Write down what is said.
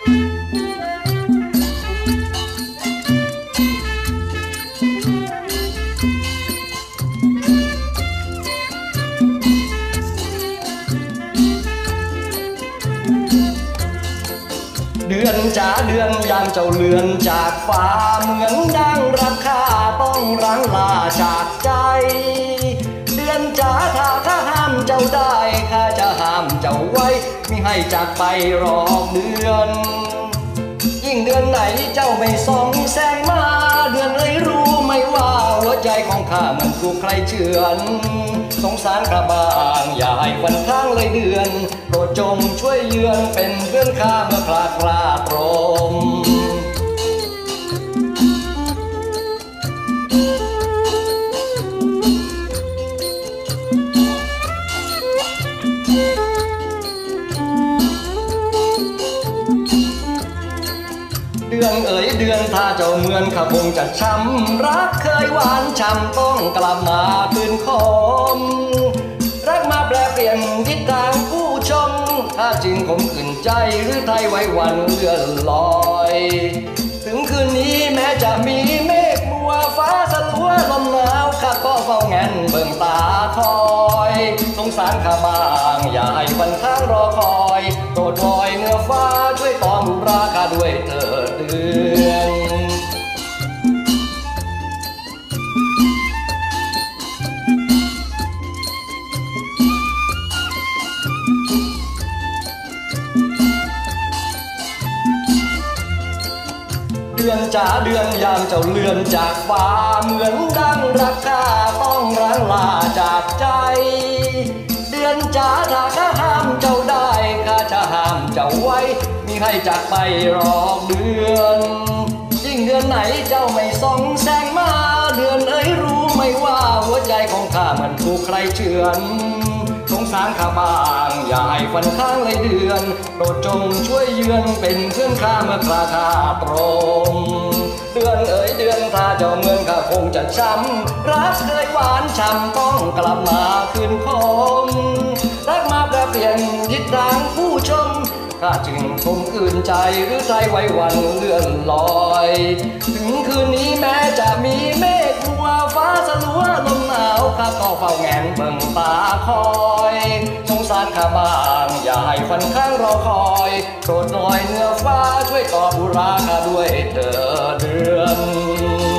เดือนจ๋าเดือนยามเจ้าเลือนจากฟ้าเหมือนดังรักข้าต้องรั้งลาจากใจเดือนจ๋าถ้าห้ามเจ้าได้ข้าจะห้ามเจ้าไว้มิให้จากไปรอบเดือนยิ่งเดือนไหนเจ้าไม่ส่องแสงมาเดือนเลยรู้ไหมว่าหัวใจของข้ามันถูกใครเฉือนสงสารข้าบ้างอย่าให้วันข้างเลยเดือนโปรดจงช่วยเยือนเป็นเพื่อนข้าเมื่อคลาตรมเดือนเอ๋ยเดือนถ้าเจ้าเหมือนข้าคงจะช้ำรักเคยหวานช้ำต้องกลับมาคืนคมรักมาแปลเปลี่ยนทิศทางผู้ชมถ้าจริงผมขืนใจหรือไทยไว้วันเลื่อนลอยถึงคืนนี้แม้จะมีเมฆมัวฟ้าสลัวลมหนาวข้าก็เฝ้าแงนเบิ่งตาคอยสงสารข้าบ้างอย่าให้วันข้างรอคอยโปรดลอยเหนือฟ้าช่วยตอมราคาด้วยเถิดเดือนเดือนจ๋าเดือนยามเจ้าเลือนจากฟ้าเหมือนดังรักข้าต้องร้างลาจากใจเดือนจ๋าถ้าข้าห้ามเจ้าได้ข้าจะห้ามเจ้าไว้มิให้จากไปรอบเดือนยิ่งเดือนไหนเจ้าไม่ส่องแสงมาเดือนเอ้ยรู้ไหมว่าหัวใจของข้ามันถูกใครเฉือนสงสารข้าบ้างอย่าให้ฟันข้างเลยเดือนโปรดจงช่วยเยือนเป็นเพื่อนข้าเมื่อคลาตรมเดือนเอ๋ยเดือนถ้าเจ้าเมืองข้าคงจะช้ำรักเคยหวานช้ำต้องกลับมาคืนคมรักมาแปรเปลี่ยนทิศทางผู้ชมข้าจึงคงคืนใจหรือใจไว้วันเลื่อนลอยถึงคืนนี้แม้จะมีเมฆมัวฟ้าสลัวลมหนาวข้าก็เฝ้าแงนเบิ่งตาคอยสงสารข้าบ้างอย่าให้ฟันข้างรอคอยโปรดลอยเหนือฟ้าช่วยตอบบุราข้าด้วยเถิดเดือน